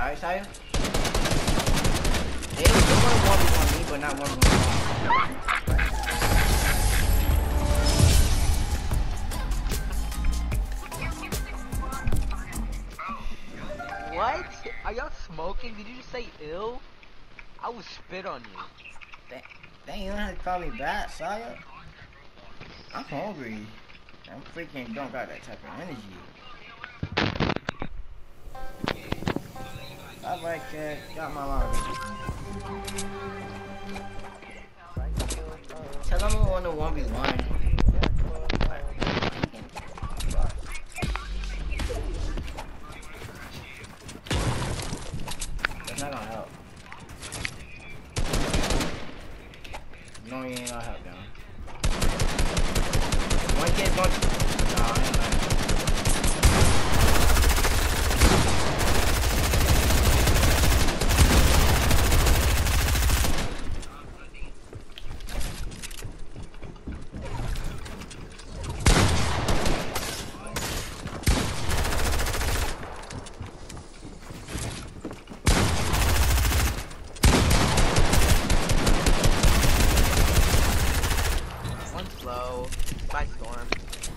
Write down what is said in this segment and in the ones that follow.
alright, Saya? They want to 1v1 me, but not 1v1. What? Are y'all smoking? Did you just say ill? I would spit on you. Dang, you don't have to call me back, Saya. I'm hungry. I'm freaking don't got that type of energy. Alright, kid. Got my line. Tell them I want to 1v1. That's not gonna help. No, you ain't gonna help, though. One kid, one. No, I ain't lying. One's low. By storm.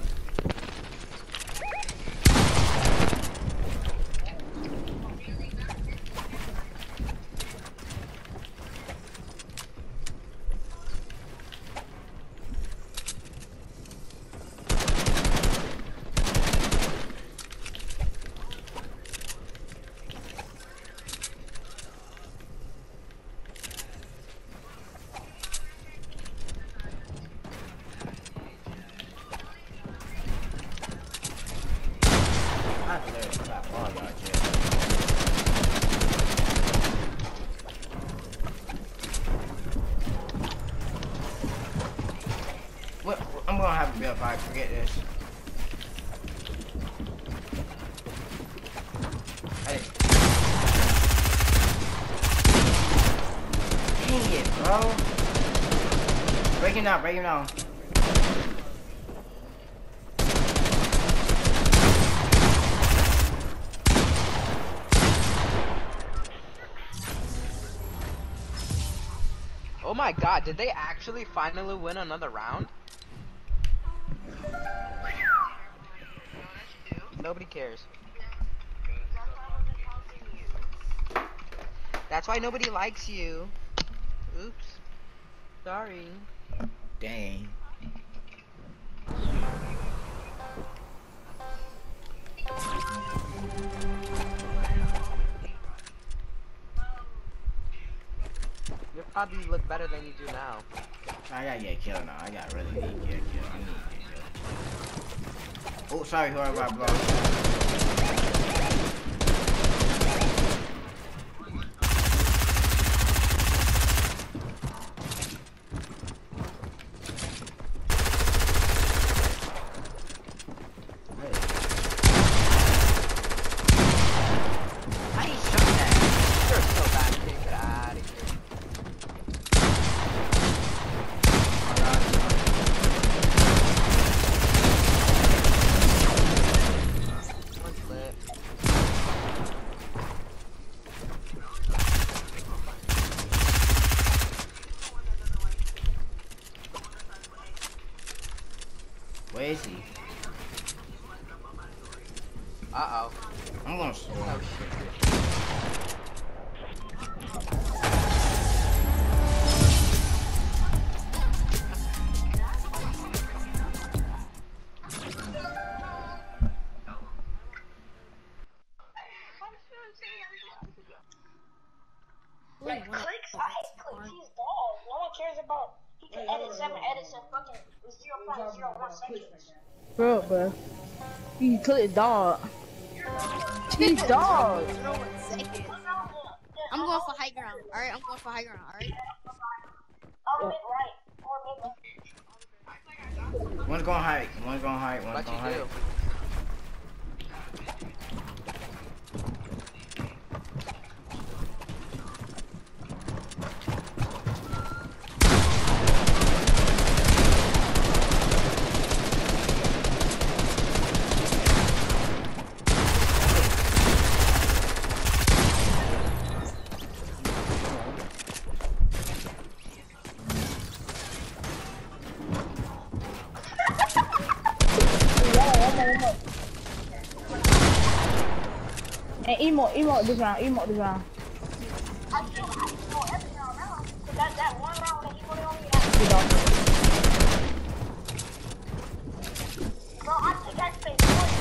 What? I'm gonna have to be up. I forget this. Dang it, bro. Breaking down, breaking down. Oh my god, did they actually finally win another round? Nobody cares. That's why nobody likes you. Oops. Sorry. Dang. You probably look better than you do now. I gotta get killed now. I gotta really need to get killed. I need to get killed. Oh, sorry, whoever I brought. Where is he? Uh-oh. I'm gonna slow. Oh, shit. Like, clicks, he's bald. No one cares about, he can edit 7 edits in fucking 0.01 seconds. Bro. He clicked dog. He's dog. I'm going for high ground. Alright, I'm going for high ground. Alright. Mid right. Or mid left. One's going high. One's going high. One's What going you high. do? And emote this round, emote this round. I still know every round now. Cause that one round that he put on me, Good dog. bro, I think I stayed 40.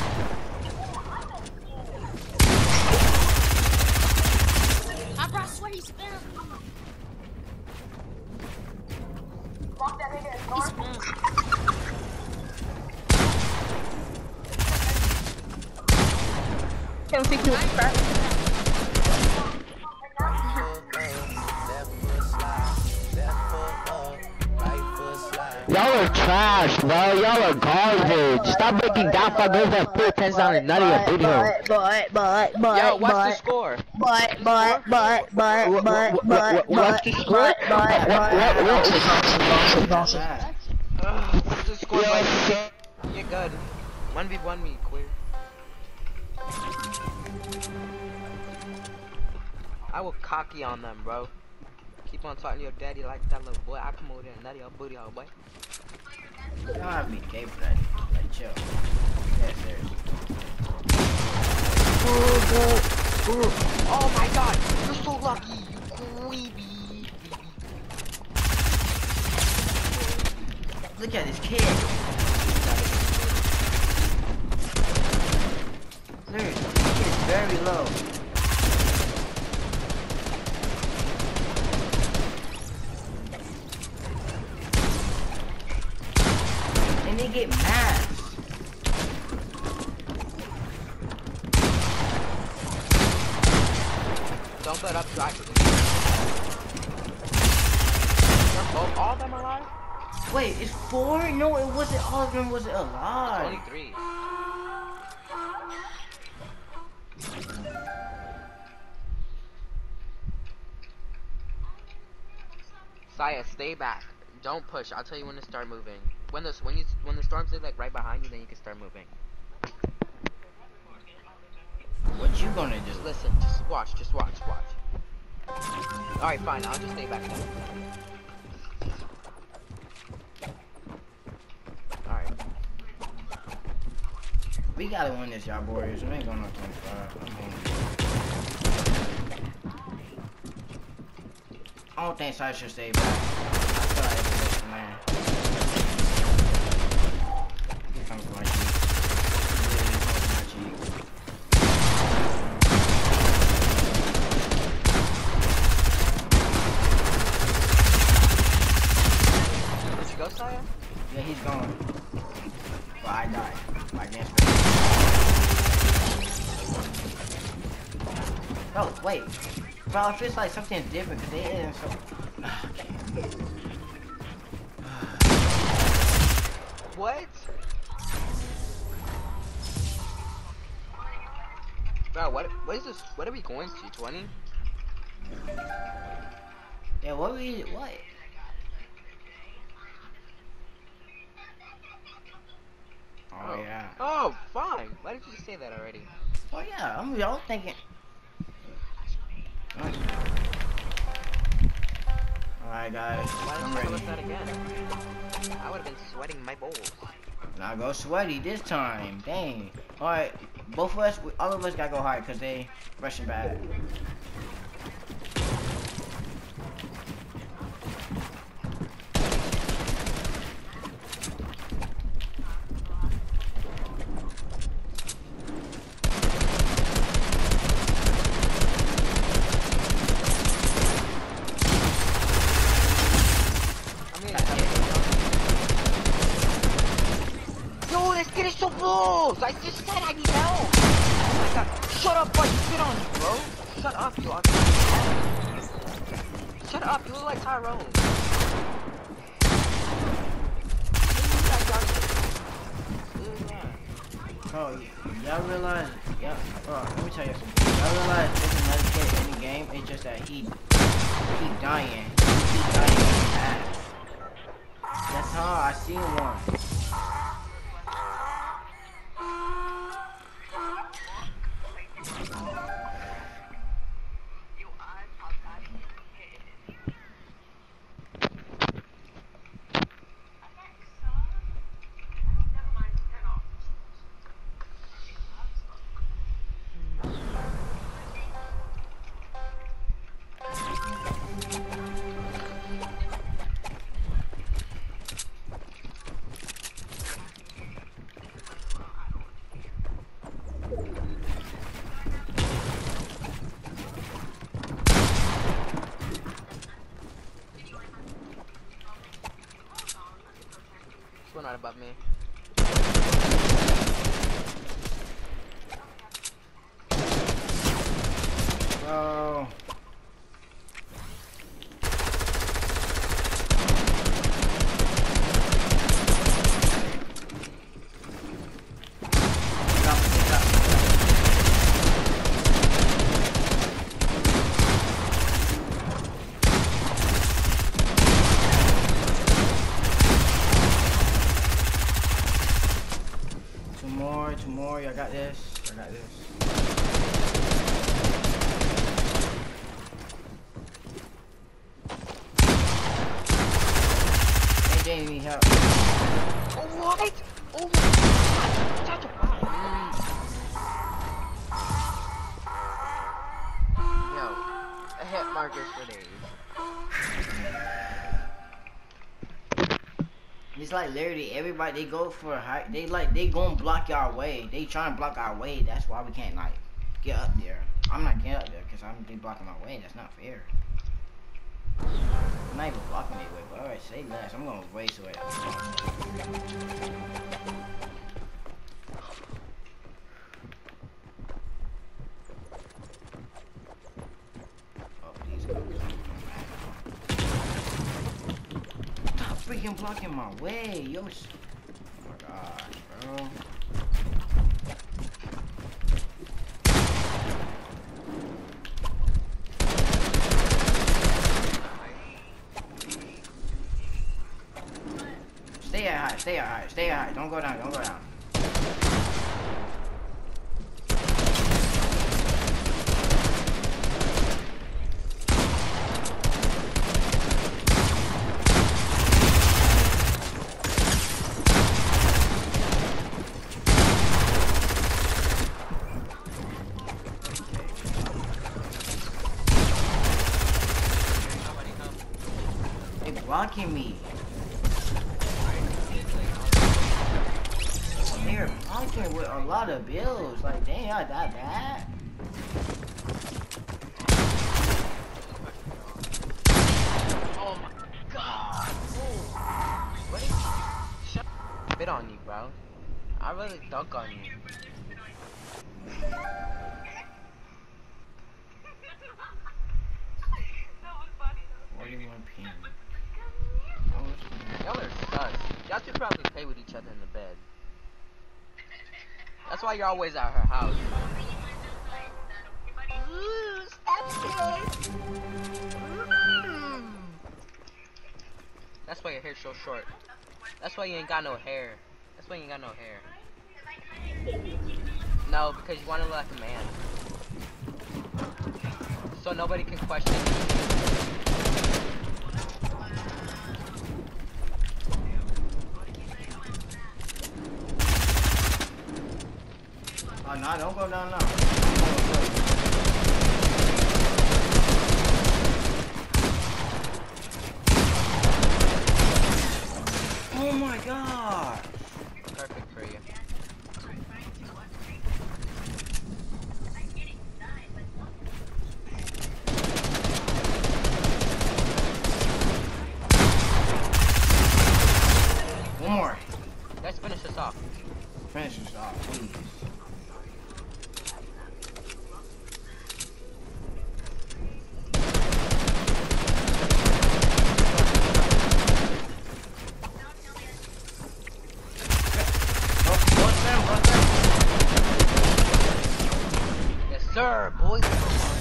Bro, I swear he spammed me. Fuck that nigga is He north. spammed. Can we kill crap? Y'all are trash, bro. Y'all are garbage. Stop breaking down for girls that put 10 down and none of your booty hole. Yo, what's the score? What's the score? What's the score? You're good. 1v1 me, queer. I will cocky on them, bro. Keep on talking to your daddy like that little boy. I come over there and nut your booty hole, boy. You don't have to be gay for that. Like, chill. Yeah, seriously. Oh my god, you're so lucky, you queeby. Look at this kid. Dude, this kid is very low. And they get mad. Don't let up try. All of them alive? Wait, it's 4? No, it wasn't. All of them wasn't alive. 23. Saya, stay back. Don't push. I'll tell you when to start moving. When the storms are like right behind you, then you can start moving. What you gonna do? Just listen. Just watch. Just watch. All right, fine. I'll just stay back then. All right. We gotta win this, y'all boys. We ain't going no 25. I don't think Sai should stay back. I feel like it's a man. He comes to my cheek. He literally comes to my cheek. Did you go, Saya? Yeah, he's gone. But I died. I didn't. Oh, wait. Bro, it feels like something's different because they didn't so. What? Bro, what is this? What are we going to? 20? Yeah, what what? Oh, yeah. Oh, fine. Why did you just say that already? Oh, yeah. Y'all thinking. Alright, guys. Why I'm did you tell us ready. that again? I would have been sweating my balls. Now go sweaty this time. Dang. Alright, both of us, all of us gotta go high because they rushing back. Yo, this kid is so close! I just said I need help! Oh my god, shut up, bud! Spit on you, bro! Shut up, you ugly. Shut up, you look like Tyrone. Oh, y'all realize, yeah, let me tell you something. Y'all realize there's another kid in the game, it's just that he keep dying. He keep dying fast. That's how I seen one. about me. Bro. Two more, y'all got this. I got this. AJ need help. What? Oh my god! Such a Yo, I hit markers for days. It's like literally everybody, they go for a hike. They gonna block our way. They trying to block our way. That's why we can't like get up there. I'm not getting up there because they blocking my way. That's not fair. I'm not even blocking their way. But alright, say less. I'm gonna race away. Oh, these guys. Freaking blocking my way, yo. Oh my gosh, bro. Stay at high, stay at high, stay at high. Don't go down, don't go down. Blocking me. They're blocking with a lot of bills. Like, dang, y'all that bad? Oh my god. Wait. Shut up. Bit on you, bro. I really dunk on you. 41 p.m. Y'all are sus. Y'all should probably play with each other in the bed. That's why you're always at her house. Ooh, stop it. That's why your hair's so short. That's why you ain't got no hair. That's why you ain't got no hair. No, because you want to look like a man. So nobody can question you. Oh, nah, don't go down now. Oh my god! Perfect for you. One more. Let's finish this off. Finish this off, please. Yes, sir, boys.